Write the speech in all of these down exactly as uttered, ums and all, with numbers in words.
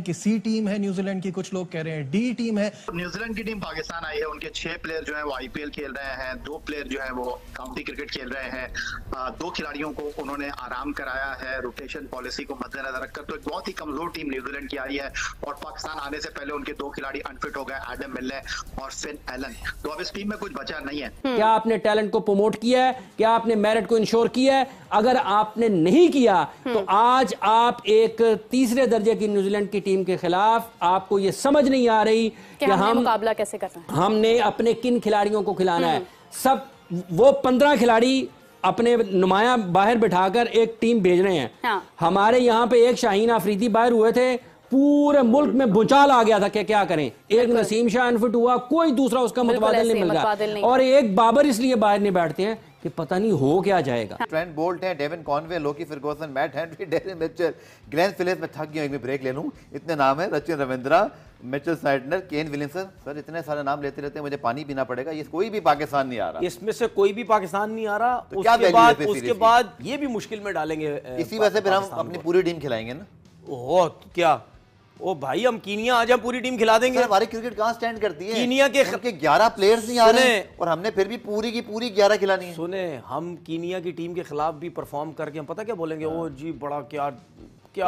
कि सी टीम है न्यूजीलैंड की, कुछ लोग कह रहे हैं डी टीम है। न्यूजीलैंड की टीम पाकिस्तान आई है, उनके छह प्लेयर जो है वो आईपीएल खेल रहे हैं, दो प्लेयर जो है वो काउंटी क्रिकेट खेल रहे हैं, दो खिलाड़ियों को उन्होंने आराम कराया है रोटेशन पॉलिसी को मद्देनजर रखकर। तो एक बहुत ही कमजोर टीम न्यूजीलैंड की आई है और पाकिस्तान आने से पहले उनके दो खिलाड़ी अनफिट हो गए, एडम मिल्ले और फिन एलन। तो अब इस टीम में कुछ बचा नहीं है। क्या आपने टैलेंट को प्रमोट किया है? क्या आपने मेरिट को इंश्योर किया है? अगर आपने नहीं किया तो आज आप एक तीसरे दर्जे की न्यूजीलैंड की टीम के खिलाफ, आपको ये समझ नहीं आ रही कि हम मुकाबला कैसे करना है, हमने अपने किन खिलाड़ियों को खिलाना है। सब वो पंद्रह खिलाड़ी अपने नुमाया बाहर बिठाकर एक टीम भेज रहे हैं। हाँ। हमारे यहाँ पे एक शाहीन अफरीदी बाहर हुए थे, पूरे मुल्क में भूचाल आ गया था कि क्या करें। एक नसीम शाह अनफिट हुआ, कोई दूसरा उसका मुतबादिल नहीं मिल रहा, और एक बाबर इसलिए बाहर नहीं बैठते हैं कि पता नहीं हो क्या जाएगा। ट्रेंट बोल्ट है, Devon Conway, Lockie Ferguson, Matt Henry, Daryl Mitchell, Glenn Phillips. मैं थक गया, एक में ब्रेक ले लूं, इतने नाम है। Rachin Ravindra, Mitchell Santner, Kane Williamson. Sir इतने सारे नाम लेते रहते हैं, मुझे पानी पीना पड़ेगा। ये कोई भी पाकिस्तान नहीं आ रहा, इसमें से कोई भी पाकिस्तान नहीं आ रहा। तो उसके बाद उसके बाद ये भी मुश्किल में डालेंगे। इसी वजह से फिर हम अपनी पूरी टीम खिलाएंगे ना। ओह क्या ओ भाई, हम कीनिया आज हम पूरी टीम खिला देंगे। हमारी क्रिकेट कहाँ स्टैंड करती है? कीनिया के उनके ग्यारह प्लेयर्स नहीं आ रहे हैं और हमने फिर भी पूरी की पूरी ग्यारह खिलानी है। सुने, हम कीनिया की टीम के खिलाफ भी परफॉर्म करके हम पता क्या बोलेंगे, ओ जी बड़ा क्या क्या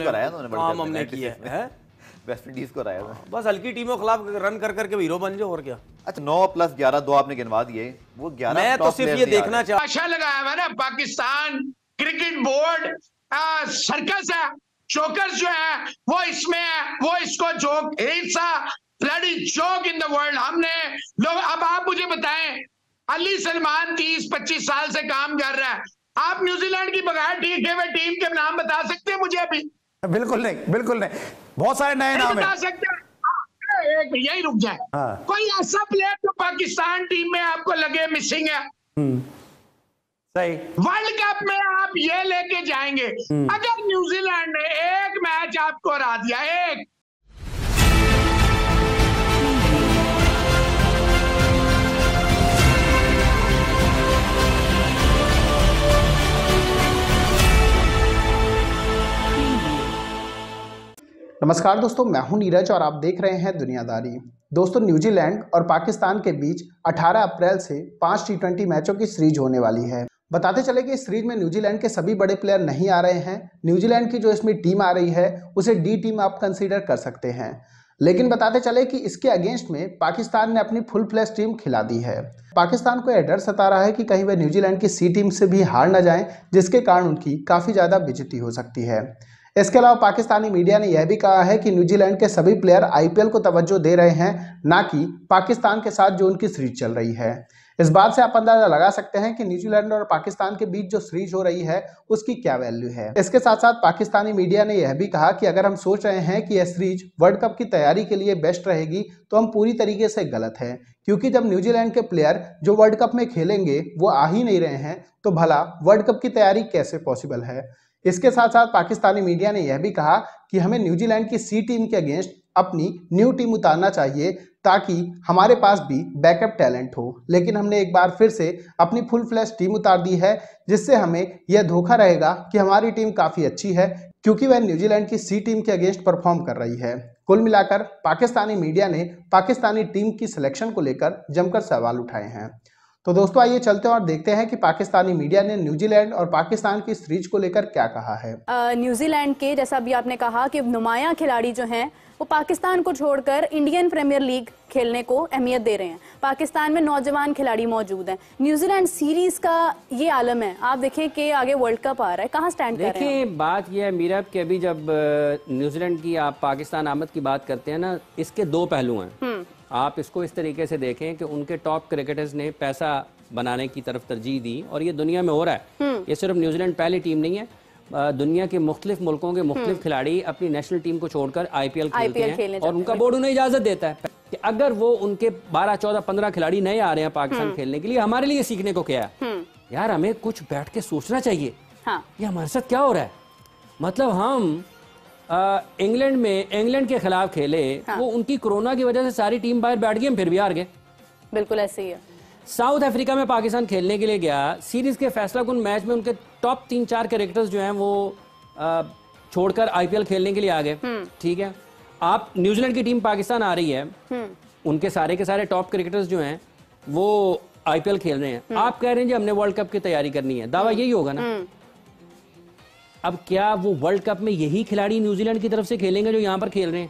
काम हमने किया है। वेस्ट इंडीज को हराया था। बस हल्की टीमों के खिलाफ रन कर करके हीरो बन जाओ, और क्या। अच्छा, नौ प्लस ग्यारह, दो आपने गिनवा दिए, वो ग्यारह। मैं तो सिर्फ ये देखना चाहता हूं, आशा लगाया हुआ ना पाकिस्तान क्रिकेट बोर्ड सर्कस है, चोकर्स जो है वो इसमें है, वो इसको joke, it's a bloody joke in the world. हमने लोग, अब आप मुझे बताएं, अली सलमान तीस पच्चीस साल से काम कर रहा है, आप न्यूजीलैंड की बगैर ठीक है वे टीम के नाम बता सकते हैं मुझे अभी? बिल्कुल नहीं, बिल्कुल नहीं, बहुत सारे नए नाम बता सकते हैं। एक यही रुक जाए। हाँ। कोई ऐसा प्लेयर जो पाकिस्तान टीम में आपको लगे मिसिंग है? सही। वर्ल्ड कप में आप ये लेके जाएंगे, अगर न्यूजीलैंड ने एक मैच आपको हरा दिया, एक नमस्कार दोस्तों, मैं हूं नीरज और आप देख रहे हैं दुनियादारी। दोस्तों, न्यूजीलैंड और पाकिस्तान के बीच अठारह अप्रैल से पांच टी ट्वेंटी मैचों की सीरीज होने वाली है। बताते चले कि इस सीरीज में न्यूजीलैंड के सभी बड़े प्लेयर नहीं आ रहे हैं। न्यूजीलैंड की जो इसमें टीम आ रही है उसे डी टीम आप कंसीडर कर सकते हैं, लेकिन बताते चले कि इसके अगेंस्ट में पाकिस्तान ने अपनी फुल फ्लैश टीम खिला दी है। पाकिस्तान को यह डर सता रहा है कि कहीं वह न्यूजीलैंड की सी टीम से भी हार न जाएं, जिसके कारण उनकी काफ़ी ज़्यादा बेइज्जती हो सकती है। इसके अलावा पाकिस्तानी मीडिया ने यह भी कहा है कि न्यूजीलैंड के सभी प्लेयर आईपीएल को तवज्जो दे रहे हैं, ना कि पाकिस्तान के साथ जो उनकी सीरीज चल रही है। इस बात से आप अंदाजा लगा सकते हैं कि न्यूजीलैंड और पाकिस्तान के बीच जो सीरीज हो रही है उसकी क्या वैल्यू है। इसके साथ साथ पाकिस्तानी मीडिया ने यह भी कहा कि अगर हम सोच रहे हैं कि यह सीरीज वर्ल्ड कप की तैयारी के लिए बेस्ट रहेगी तो हम पूरी तरीके से गलत है, क्योंकि जब न्यूजीलैंड के प्लेयर जो वर्ल्ड कप में खेलेंगे वो आ ही नहीं रहे हैं तो भला वर्ल्ड कप की तैयारी कैसे पॉसिबल है। इसके साथ साथ पाकिस्तानी मीडिया ने यह भी कहा कि हमें न्यूजीलैंड की सी टीम के अगेंस्ट अपनी न्यू टीम उतारना चाहिए ताकि हमारे पास भी बैकअप टैलेंट हो, लेकिन हमने एक बार फिर से अपनी फुल फ्लैश टीम उतार दी है, जिससे हमें यह धोखा रहेगा कि हमारी टीम काफ़ी अच्छी है, क्योंकि वह न्यूजीलैंड की सी टीम के अगेंस्ट परफॉर्म कर रही है। कुल मिलाकर पाकिस्तानी मीडिया ने पाकिस्तानी टीम की सिलेक्शन को लेकर जमकर सवाल उठाए हैं। तो दोस्तों आइए चलते हैं और देखते हैं कि पाकिस्तानी मीडिया ने न्यूजीलैंड और पाकिस्तान की सीरीज को लेकर क्या कहा है। न्यूजीलैंड के, जैसा अभी आपने कहा कि नुमाया खिलाड़ी जो हैं वो पाकिस्तान को छोड़कर इंडियन प्रीमियर लीग खेलने को अहमियत दे रहे हैं। पाकिस्तान में नौजवान खिलाड़ी मौजूद हैं। न्यूजीलैंड सीरीज का ये आलम है। आप देखें कि आगे वर्ल्ड कप आ रहा है, कहाँ स्टैंड कर रहे हैं। देखिए, बात यह है मीरा कि अभी जब न्यूजीलैंड की आप पाकिस्तान आमद की बात करते हैं ना, इसके दो पहलू हैं। आप इसको इस तरीके से देखें कि उनके टॉप क्रिकेटर्स ने पैसा बनाने की तरफ तरजीह दी, और ये दुनिया में हो रहा है। ये सिर्फ न्यूजीलैंड पहली टीम नहीं है, दुनिया के मुख्तलिफ मुल्कों के मुख्तलिफ खिलाड़ी अपनी नेशनल टीम को छोड़कर आईपीएल खेलते हैं, और उनका बोर्ड उन्हें इजाजत देता है कि अगर वो उनके बारह चौदह पंद्रह खिलाड़ी नए आ रहे हैं पाकिस्तान खेलने के लिए, हमारे लिए सीखने को क्या है यार, हमें कुछ बैठ के सोचना चाहिए। हाँ। ये हमारे साथ क्या हो रहा है। मतलब हम इंग्लैंड में इंग्लैंड के खिलाफ खेले, हाँ। वो उनकी कोरोना की वजह से सारी टीम बाहर बैठ गई, हम फिर भी हार गए। बिल्कुल ऐसे ही है। साउथ अफ्रीका में पाकिस्तान खेलने के लिए गया, सीरीज के फैसला कुन मैच में उनके टॉप तीन चार कैरेक्टर्स जो हैं वो छोड़कर आईपीएल खेलने के लिए आ गए, ठीक है। आप न्यूजीलैंड की टीम पाकिस्तान आ रही है, उनके सारे के सारे टॉप क्रिकेटर्स जो हैं वो आईपीएल खेल रहे हैं। आप कह रहे हैं जी हमने वर्ल्ड कप की तैयारी करनी है, दावा यही होगा ना। अब क्या वो वर्ल्ड कप में यही खिलाड़ी न्यूजीलैंड की तरफ से खेलेंगे जो यहां पर खेल रहे हैं?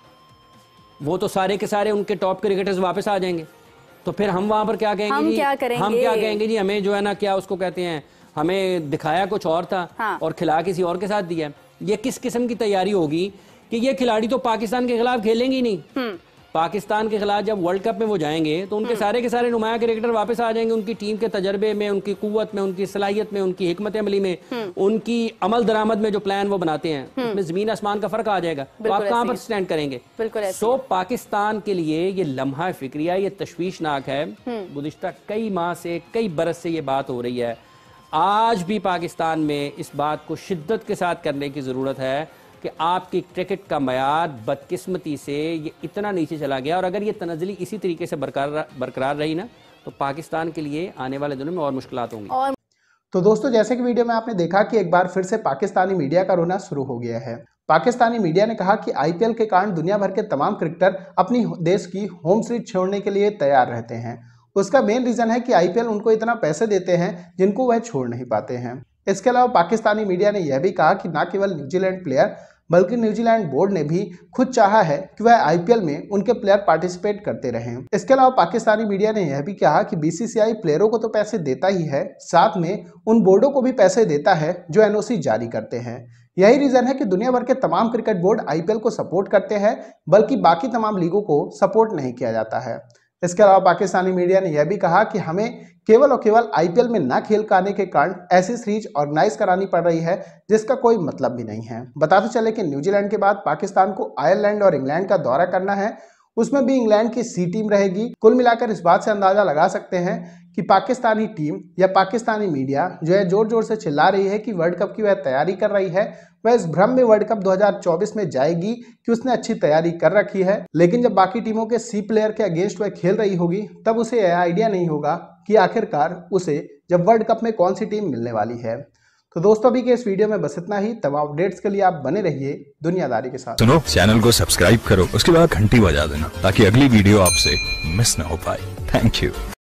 वो तो सारे के सारे उनके टॉप क्रिकेटर्स वापस आ जाएंगे, तो फिर हम वहां पर क्या कहेंगे? हम जी क्या करेंगे? हम क्या कहेंगे जी, हमें जो है ना, क्या उसको कहते हैं, हमें दिखाया कुछ और था हाँ। और खिला किसी और के साथ दिया। ये किस किस्म की तैयारी होगी कि ये खिलाड़ी तो पाकिस्तान के खिलाफ खेलेंगे ही नहीं। पाकिस्तान के खिलाफ जब वर्ल्ड कप में वो जाएंगे तो उनके सारे के सारे नुमाया क्रिकेटर वापस आ जाएंगे, उनकी टीम के तजर्बे में, उनकी कुव्वत में, उनकी सलाहियत में, उनकी हिकमत अमली में, उनकी अमल दरामद में जो प्लान वो बनाते हैं उसमें जमीन आसमान का फर्क आ जाएगा। तो आप कहां पर स्टैंड करेंगे? सो पाकिस्तान के लिए ये लम्हा फिक्रिया, ये तशवीशनाक है। गुज़िश्ता कई माह से, कई बरस से ये बात हो रही है। आज भी पाकिस्तान में इस बात को शिद्दत के साथ करने की जरूरत है कि आपकी क्रिकेट का मयार बदकिस्मती से ये इतना नीचे चला गया, और अगर ये तनज़्ज़ुली इसी तरीके से बरकरार बरकरार रही ना तो पाकिस्तान के लिए आने वाले दिनों में और मुश्किलात होंगी। और तो दोस्तों, जैसे कि वीडियो में आपने देखा कि एक बार फिर से पाकिस्तानी मीडिया का रोना शुरू हो गया है। पाकिस्तानी मीडिया ने कहा कि आईपीएल के कारण दुनिया भर के तमाम क्रिकेटर अपनी देश की होम सीरीज छोड़ने के लिए तैयार रहते हैं। उसका मेन रीजन है कि आईपीएल उनको इतना पैसे देते हैं जिनको वह छोड़ नहीं पाते हैं। इसके अलावा पाकिस्तानी मीडिया ने यह भी कहा कि न केवल न्यूजीलैंड प्लेयर बल्कि न्यूजीलैंड बोर्ड ने भी खुद चाहा है कि वह आईपीएल में उनके प्लेयर पार्टिसिपेट करते रहें। इसके अलावा पाकिस्तानी मीडिया ने यह भी कहा कि बीसीसीआई प्लेयरों को तो पैसे देता ही है, साथ में उन बोर्डों को भी पैसे देता है जो एनओसी जारी करते हैं। यही रीजन है कि दुनिया भर के तमाम क्रिकेट बोर्ड आईपीएल को सपोर्ट करते हैं, बल्कि बाकी तमाम लीगों को सपोर्ट नहीं किया जाता है। इसके अलावा पाकिस्तानी मीडिया ने यह भी कहा कि हमें केवल और केवल आईपीएल में ना खेल पाने के कारण ऐसी सीरीज ऑर्गेनाइज करानी पड़ रही है जिसका कोई मतलब भी नहीं है। बताते चले कि न्यूजीलैंड के बाद पाकिस्तान को आयरलैंड और इंग्लैंड का दौरा करना है, उसमें भी इंग्लैंड की सी टीम रहेगी। कुल मिलाकर इस बात से अंदाजा लगा सकते हैं कि पाकिस्तानी टीम या पाकिस्तानी मीडिया जो है जोर जोर से चिल्ला रही है कि वर्ल्ड कप की वह तैयारी कर रही है, वह इस भ्रम में वर्ल्ड कप दो हज़ार चौबीस में जाएगी कि उसने अच्छी तैयारी कर रखी है, लेकिन जब बाकी टीमों के सी प्लेयर के अगेंस्ट वह खेल रही होगी तब उसे यह आइडिया नहीं होगा कि आखिरकार उसे जब वर्ल्ड कप में कौन सी टीम मिलने वाली है। तो दोस्तों, अभी के इस वीडियो में बस इतना ही। तमाम अपडेट्स के लिए आप बने रहिए दुनियादारी के साथ। सुनो, चैनल को सब्सक्राइब करो, उसके बाद घंटी बजा देना ताकि अगली वीडियो आपसे मिस ना हो पाए। Thank you.